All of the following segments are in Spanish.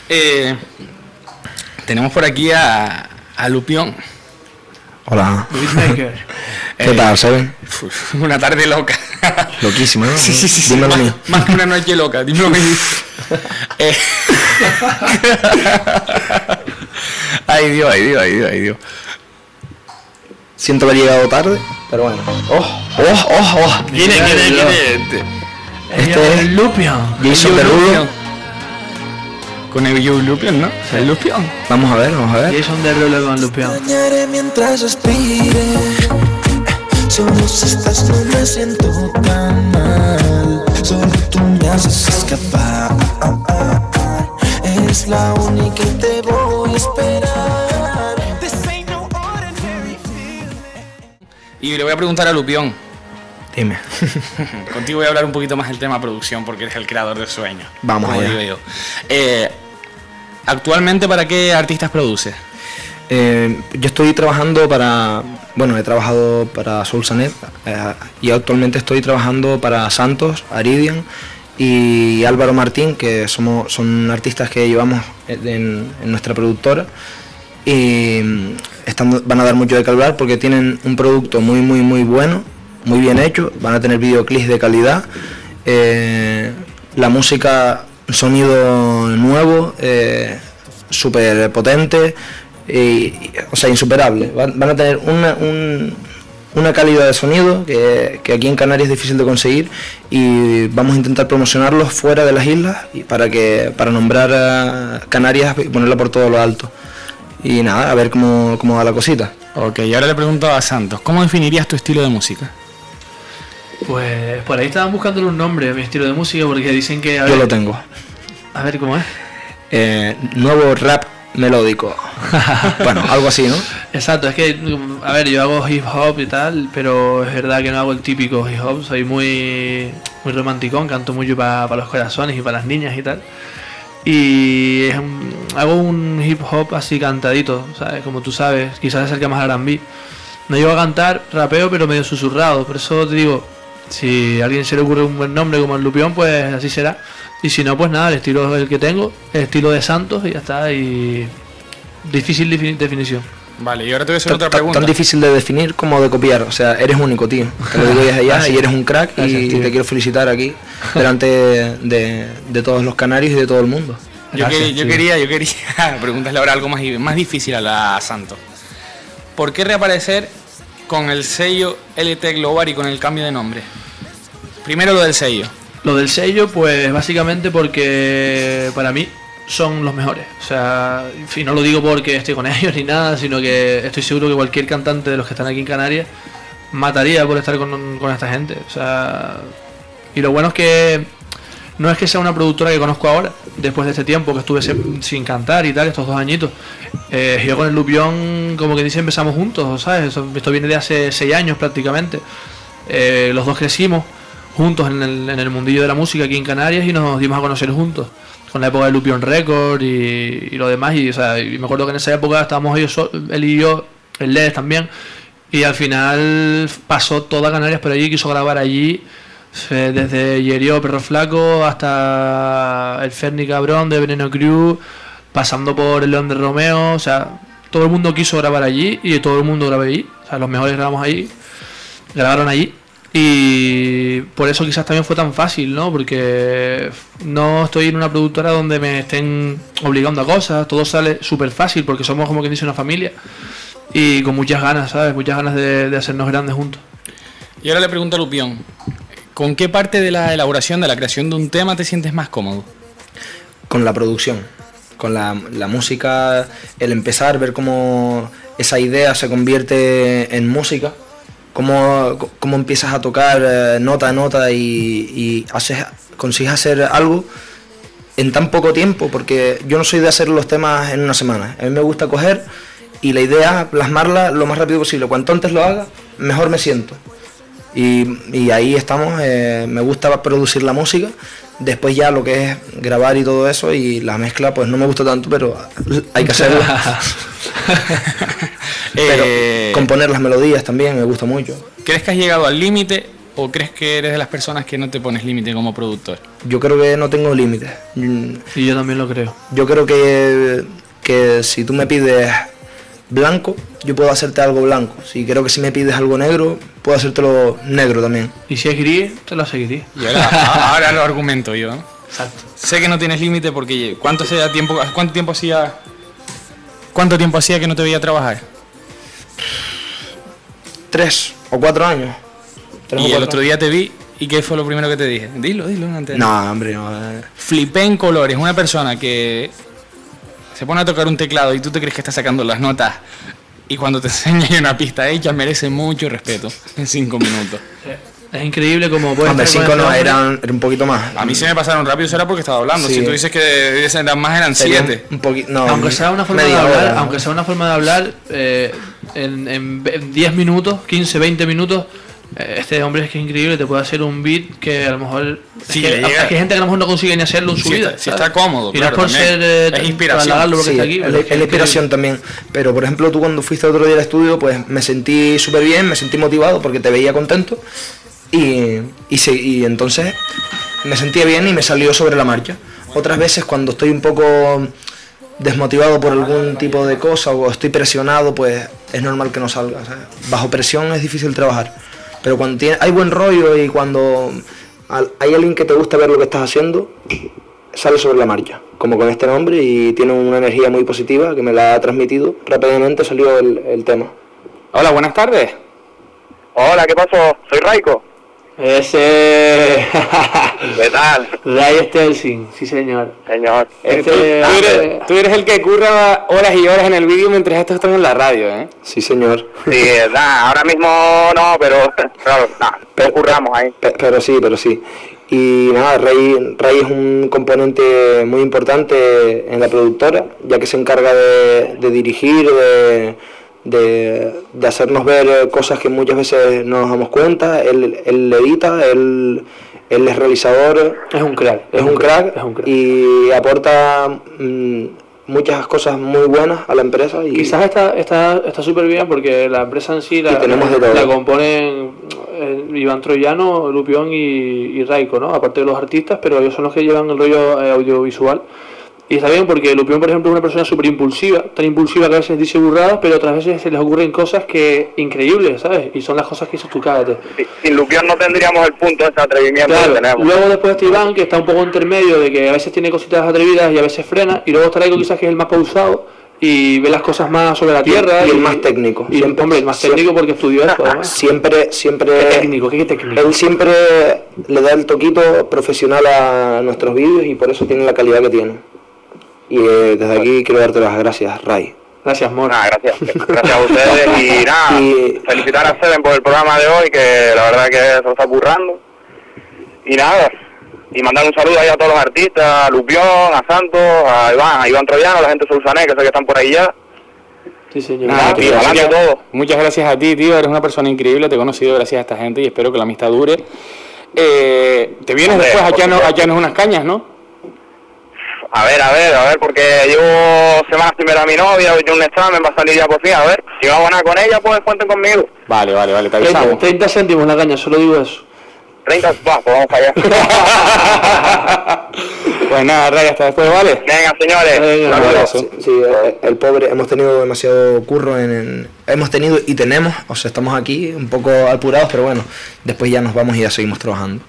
Tenemos por aquí a Lupión. Hola. Beatmaker. ¿Qué tal, Seven? Una tarde loca. Loquísima, ¿no? Sí. Dímelo a mí. Más que una noche loca, dímelo a mí. Ay Dios. Siento haber llegado tarde, pero bueno. ¿Quién es? Este es Lupión. Jason Derulo. Con el Lupión, ¿no? El Lupión. Vamos a ver. Jason Derulo con Lupión. Extrañaré mientras respire. Solo si estás no me siento tan mal. Solo tú me haces escapar. Es la única que te voy a esperar. This ain't no ordinary feeling. Y le voy a preguntar a Lupión. Dime. Contigo voy a hablar un poquito más del tema producción porque eres el creador de sueños. Vamos como allá. digo yo. Actualmente, ¿para qué artistas produces? Yo estoy trabajando he trabajado para Soulsanet y actualmente estoy trabajando para Santos, Aridian y Álvaro Martín, que son artistas que llevamos en nuestra productora y van a dar mucho de qué hablar porque tienen un producto muy bueno, muy bien hecho, van a tener videoclips de calidad, la música, sonido nuevo, súper potente, o sea, insuperable. Van a tener una calidad de sonido que aquí en Canarias es difícil de conseguir y vamos a intentar promocionarlos fuera de las islas y para nombrar a Canarias y ponerla por todo lo alto. Y nada, a ver cómo va la cosita. Ok, y ahora le pregunto a Santos, ¿cómo definirías tu estilo de música? Pues por ahí estaban buscándole un nombre a mi estilo de música porque dicen que... Yo lo tengo. A ver, ¿cómo es? Nuevo rap melódico. Bueno, algo así, ¿no? Exacto, es que, a ver, yo hago hip hop y tal, pero es verdad que no hago el típico hip hop, soy muy romanticón, canto mucho para los corazones y para las niñas y tal. Y hago un hip hop así cantadito, ¿sabes? Como tú sabes, quizás se acerca más al R&B. No llego a cantar, rapeo, pero medio susurrado, por eso te digo, si a alguien se le ocurre un buen nombre como el Lupión, pues así será. Y si no, pues nada, el estilo es el que tengo, el estilo de Santos y ya está, y difícil definición. Vale, y ahora te voy a hacer otra pregunta. Tan difícil de definir como de copiar, o sea, eres único, tío. Te lo digo desde allá y eres un crack. Gracias, y tío. te quiero felicitar aquí delante de todos los canarios y de todo el mundo. Yo Gracias, quería preguntarle ahora algo más difícil a la Santos. ¿Por qué reaparecer con el sello LT Global y con el cambio de nombre? Primero lo del sello. Lo del sello, pues básicamente porque para mí son los mejores. O sea, y no lo digo porque esté con ellos ni nada, sino que estoy seguro que cualquier cantante de los que están aquí en Canarias mataría por estar con esta gente. O sea, y lo bueno es que no es que sea una productora que conozco ahora, después de este tiempo que estuve sin cantar y tal, estos 2 añitos. Yo con el Lupión, como que dice, empezamos juntos, ¿sabes? Esto viene de hace 6 años prácticamente. Los dos crecimos juntos en el mundillo de la música aquí en Canarias y nos dimos a conocer juntos con la época de Lupión Record y lo demás, y, o sea, y me acuerdo que en esa época estábamos él y yo, el Ledes también, y al final pasó toda Canarias por allí, quiso grabar allí, desde Yerio, Perro Flaco, hasta el Ferni Cabrón de Veneno Crew, pasando por el León de Romeo, o sea, todo el mundo quiso grabar allí y todo el mundo grabó allí, o sea, los mejores grabamos allí, grabaron allí. Y por eso quizás también fue tan fácil, ¿no? Porque no estoy en una productora donde me estén obligando a cosas, todo sale súper fácil porque somos, como quien dice, una familia y con muchas ganas, ¿sabes? Muchas ganas de hacernos grandes juntos. Y ahora le pregunto a Lupión, ¿con qué parte de la elaboración, de la creación de un tema te sientes más cómodo? Con la producción, con la música, el empezar, ver cómo esa idea se convierte en música. Cómo empiezas a tocar nota a nota y consigues hacer algo en tan poco tiempo, porque yo no soy de hacer los temas en una semana. A mí me gusta coger y la idea plasmarla lo más rápido posible. Cuanto antes lo haga, mejor me siento. Y ahí estamos, me gusta producir la música, después ya lo que es grabar y todo eso, y la mezcla pues no me gusta tanto, pero hay que hacerla. Pero componer las melodías también me gusta mucho. ¿Crees que has llegado al límite ¿O crees que eres de las personas que no te pones límite como productor? Yo creo que no tengo límites. Y yo también lo creo. Yo creo que si tú me pides blanco, yo puedo hacerte algo blanco. Creo que si me pides algo negro, puedo hacértelo negro también. Y si es gris, te lo hace gris. Y ahora lo argumento yo, ¿no? Exacto. Sé que no tienes límite porque ¿cuánto tiempo hacía que no te veía trabajar? 3 o 4 años. Y el otro día te vi, ¿y qué fue lo primero que te dije? Dilo, antes. No, hombre, no. Flipé en colores. Una persona que se pone a tocar un teclado y tú te crees que está sacando las notas, y cuando te enseña una pista hecha merece mucho respeto en 5 minutos. Es increíble como puedes. Hombre, 5 no, eran un poquito más. A mí se me pasaron rápido, será porque estaba hablando. Sí. Si tú dices que eran más, eran 7. Un poquito, no, Aunque sea una forma de hablar, en 10 minutos, 15, 20 minutos, este hombre es que es increíble, te puede hacer un beat que a lo mejor... Sí, es que hay gente que a lo mejor no consigue ni hacerlo en su vida. Si está cómodo, y no es por ser... es inspiración. Sí, es la inspiración también. Pero, por ejemplo, tú cuando fuiste otro día al estudio, pues me sentí súper bien, me sentí motivado porque te veía contento. Y entonces me sentía bien y me salió sobre la marcha. Otras veces cuando estoy un poco desmotivado por algún tipo de cosa o estoy presionado, pues es normal que no salga, ¿sabes? Bajo presión es difícil trabajar, pero cuando hay buen rollo y cuando hay alguien que te gusta ver lo que estás haciendo, sale sobre la marcha, como con este nombre, y tiene una energía muy positiva que me la ha transmitido. Rápidamente salió el tema. Hola, buenas tardes. Hola, ¿qué pasó? Soy Raiko. Ese... ¿Qué tal? Ray Stelzing, sí señor. Señor. Tú eres el que curra horas y horas en el vídeo mientras estos están en la radio, ¿eh? Sí, señor. Sí, ahora mismo no, pero curramos ahí. Pero sí. Y nada, Ray es un componente muy importante en la productora, ya que se encarga de dirigir, de hacernos ver cosas que muchas veces no nos damos cuenta. Él edita, él es realizador. Es un crack. Es un crack y aporta muchas cosas muy buenas a la empresa. Y quizás está súper bien porque la empresa en sí la componen Iván Troyano, Lupión y Raiko, ¿no? Aparte de los artistas, pero ellos son los que llevan el rollo audiovisual. Y está bien porque Lupión, por ejemplo, es una persona súper impulsiva, tan impulsiva que a veces dice burradas, pero otras veces se les ocurren cosas que increíbles, ¿sabes? Y son las cosas que dices tú, cállate. Sin Lupión no tendríamos el punto de ese atrevimiento que tenemos. Luego después está Iván, que está un poco intermedio, de que a veces tiene cositas atrevidas y a veces frena, y luego está Raiko, quizás que es el más pausado y ve las cosas más sobre la tierra. Y el más técnico. Y hombre, el más técnico porque estudió eso, además. Siempre. ¿Qué técnico? Él siempre le da el toquito profesional a nuestros vídeos y por eso tiene la calidad que tiene. Y desde aquí quiero darte las gracias, Ray. Gracias, Mor. Gracias a ustedes y felicitar a Seven por el programa de hoy, que la verdad que se lo está currando. Y nada, y mandar un saludo ahí a todos los artistas, a Lupión, a Santos, a Iván Troyano, a la gente de Solsané, que sé que están por ahí ya. Sí, señor. Nada, tío, muchas gracias a ti, tío, eres una persona increíble, te he conocido gracias a esta gente y espero que la amistad dure. Te vienes después a echarnos unas cañas, ¿no? A ver, porque llevo semanas sin ver a mi novia, hoy un examen, va a salir ya por fin, a ver, si va a ganar con ella, pues cuenten conmigo. Vale, te avisamos. 30 céntimos la caña, solo digo eso. 30, pues vamos para allá. Pues nada, Ray, hasta después, ¿vale? Venga, señores. Sí, el pobre, hemos tenido demasiado curro hemos tenido y tenemos, o sea, estamos aquí un poco apurados, pero bueno, después ya nos vamos y ya seguimos trabajando.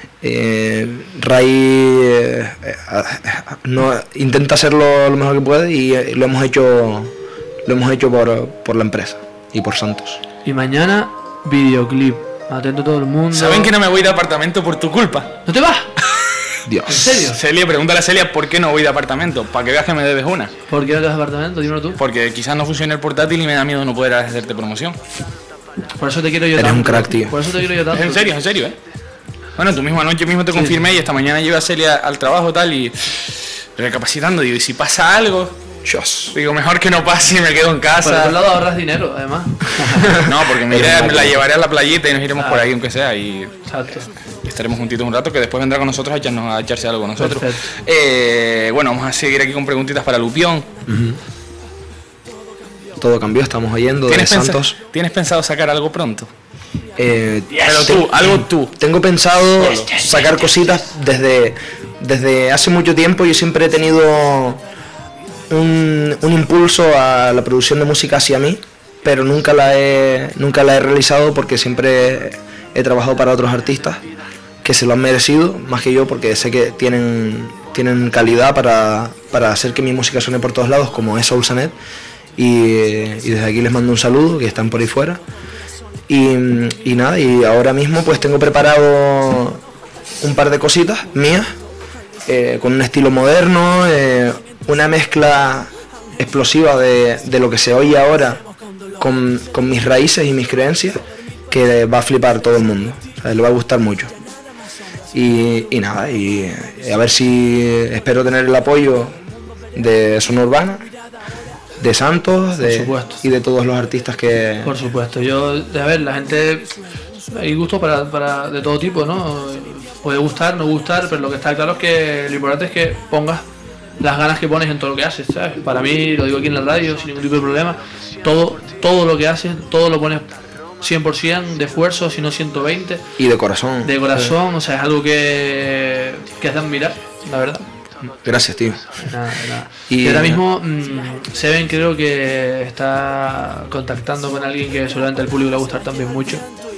Ray intenta hacerlo lo mejor que puede y lo hemos hecho por la empresa y por Santos. Y mañana videoclip, atento todo el mundo. ¿Saben que no me voy de apartamento por tu culpa? ¿No te vas? Dios. ¿En serio? Celia, pregúntale a Celia por qué no voy de apartamento, para que veas que me debes una. ¿Por qué no te vas de apartamento? Dímelo tú. Porque quizás no funcione el portátil y me da miedo no poder hacerte promoción. Por eso te quiero yo tanto. Eres un crack, tío. Por eso te quiero yo tanto. En serio, Bueno, tú mismo anoche te confirmé y esta mañana llevé a Celia al trabajo tal y recapacitando, digo, y si pasa algo, digo, mejor que no pase y me quedo en casa. Por otro lado ahorras dinero, además. No, porque me la llevaré a la playita y nos iremos por ahí, aunque sea, y exacto. Estaremos juntitos un rato, que después vendrá con nosotros a echarse algo con nosotros. Bueno, vamos a seguir aquí con preguntitas para Lupión. Todo cambió, estamos oyendo de Santos. ¿Tienes pensado sacar algo pronto? Pero tengo pensado sacar cositas desde hace mucho tiempo. Yo siempre he tenido un impulso a la producción de música hacia mí, pero nunca la he realizado porque siempre he trabajado para otros artistas que se lo han merecido más que yo, porque sé que tienen calidad para hacer que mi música suene por todos lados, como es Soul Sanet, y desde aquí les mando un saludo, que están por ahí fuera. Y nada, y ahora mismo pues tengo preparado un par de cositas mías, con un estilo moderno, una mezcla explosiva de lo que se oye ahora con mis raíces y mis creencias, que va a flipar todo el mundo, o sea, le va a gustar mucho. Y nada, y a ver si espero tener el apoyo de Zona Urbana, de Santos, y de todos los artistas que... Por supuesto, a ver, la gente, hay gustos para de todo tipo, ¿no? Puede gustar, no gustar, pero lo que está claro es que lo importante es que pongas las ganas que pones en todo lo que haces, ¿sabes? Para mí, lo digo aquí en la radio, sin ningún tipo de problema, todo lo que haces, todo lo pones 100% de esfuerzo, si no 120. Y de corazón. De corazón, o sea, es algo que es de admirar, la verdad. Gracias, tío. Nada. Y ahora mismo Seven creo que está contactando con alguien que seguramente al público le va a gustar también mucho.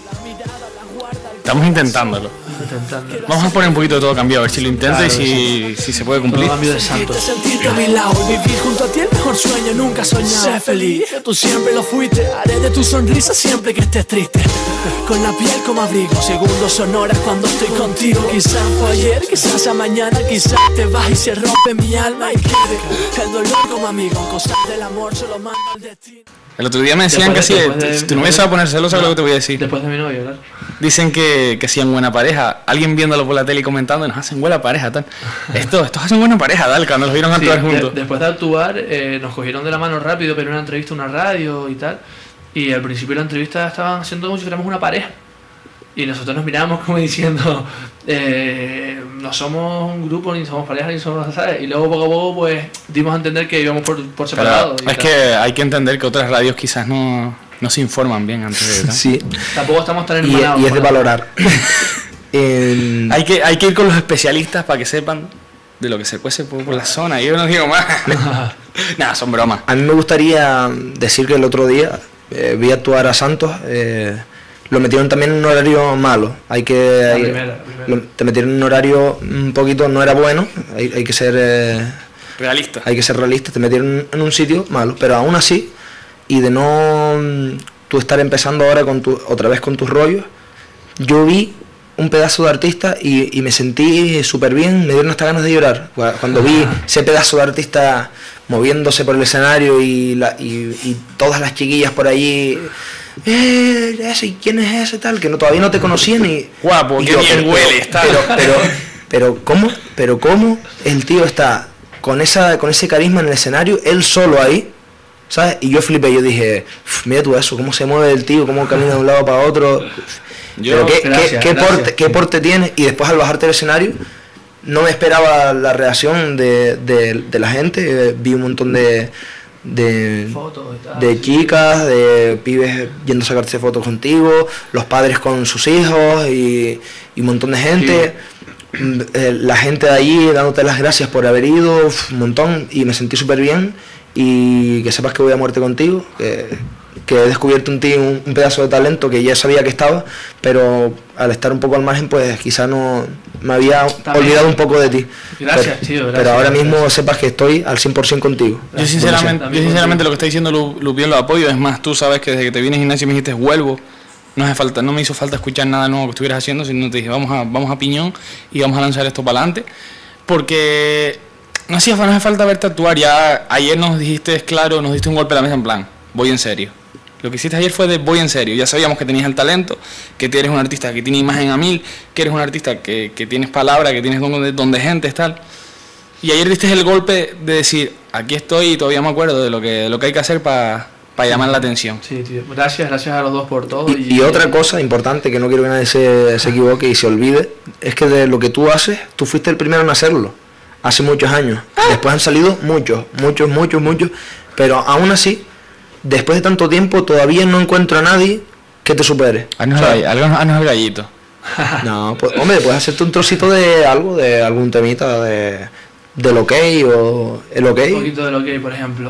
Estamos intentándolo. Vamos a poner un poquito de Todo Cambiado, a ver si lo intenta, claro, y si se puede cumplir. Todo Cambio de Santos. Sentirte a mi lado, vivir junto a ti el mejor sueño, nunca soñar. Sé feliz, tú siempre lo fuiste. Haré de tu sonrisa siempre que estés triste. Con la piel como abrigo, segundos son horas cuando estoy contigo. Quizás fue ayer, quizás sea mañana, quizás te vas y se rompe mi alma y quede el dolor como amigo. Cosas del amor solo manda el destino. El otro día me decían que si tu novia se va a poner celosa, lo que te voy a decir. Después de mi novia, claro. Dicen que hacían buena pareja. Alguien viéndolo por la tele y comentando, nos hacen buena pareja, tal. Estos hacen buena pareja, tal, cuando los vieron actuar juntos. Después de actuar, nos cogieron de la mano rápido, pero una entrevista a una radio y tal. Y al principio de la entrevista estaban haciendo como si fuéramos una pareja. Y nosotros nos mirábamos como diciendo, no somos un grupo, ni somos pareja, ni somos, ¿sabes? Y luego poco a poco pues dimos a entender que íbamos por separado. Es que hay que entender que otras radios quizás no se informan bien antes de, ¿no? Sí. Tampoco estamos tan hermanados. Y es de valorar. Hay que ir con los especialistas para que sepan de lo que se cuece por la zona. Y yo no digo más. Nada, son bromas. A mí me gustaría decir que el otro día vi actuar a Santos. Lo metieron también en un horario malo. Te metieron en un horario un poquito, no era bueno. Hay que ser realista. Hay que ser realista. Te metieron en un sitio malo, pero aún así, y de no tú estar empezando ahora otra vez con tus rollos, yo vi un pedazo de artista y me sentí súper bien. Me dieron hasta ganas de llorar cuando vi ese pedazo de artista moviéndose por el escenario y todas las chiquillas por allí. Ese, ¿quién es ese tal? Que todavía no te conocían y... Guapo, qué bien huele, está. Pero ¿cómo el tío está con ese carisma en el escenario, él solo ahí, ¿sabes? Y yo flipé, yo dije, mira tú eso, cómo se mueve el tío, cómo camina de un lado para otro. Pero qué porte tiene. Y después al bajarte del escenario, no me esperaba la reacción de la gente. Vi un montón de chicas, de pibes yendo a sacarse fotos contigo, los padres con sus hijos y un montón de gente, la gente de allí dándote las gracias por haber ido, un montón, y me sentí súper bien. Y que sepas que voy a muerte contigo, que he descubierto en ti un pedazo de talento que ya sabía que estaba, pero al estar un poco al margen pues quizá no me había olvidado un poco de ti. Gracias, tío. Gracias, pero ahora mismo sepas que estoy al 100% contigo. Yo sinceramente lo que está diciendo Lupión lo apoyo. Es más, tú sabes que desde que te vine a gimnasio me dijiste vuelvo. No me hizo falta escuchar nada nuevo que estuvieras haciendo, sino te dije vamos a piñón y vamos a lanzar esto para adelante, porque no hace falta verte actuar. Ya ayer nos dijiste, claro, nos diste un golpe a la mesa en plan, voy en serio. Lo que hiciste ayer fue de voy en serio. Ya sabíamos que tenías el talento, que eres un artista que tiene imagen a 1000, que eres un artista que tienes palabra, que tienes don de gente, tal. Y ayer diste el golpe de decir, aquí estoy y todavía me acuerdo de lo que hay que hacer para llamar la atención. Sí, tío. Gracias a los dos por todo. Y otra cosa importante que no quiero que nadie se equivoque y se olvide, es que de lo que tú haces, tú fuiste el primero en hacerlo. Hace muchos años. Después han salido muchos, pero aún así, después de tanto tiempo, todavía no encuentro a nadie que te supere. Haznos el gallito. No, pues, hombre, puedes hacerte un trocito de algo, de algún temita del OK o el OK. Un poquito del OK, por ejemplo.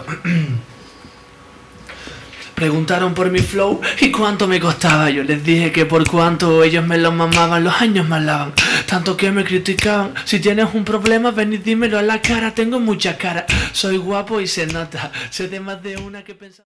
Preguntaron por mi flow y cuánto me costaba. Yo les dije que por cuánto ellos me lo mamaban, los años me alaban, tanto que me criticaban. Si tienes un problema, ven y dímelo a la cara. Tengo mucha cara, soy guapo y se nota. Sé de más de una que pensaba.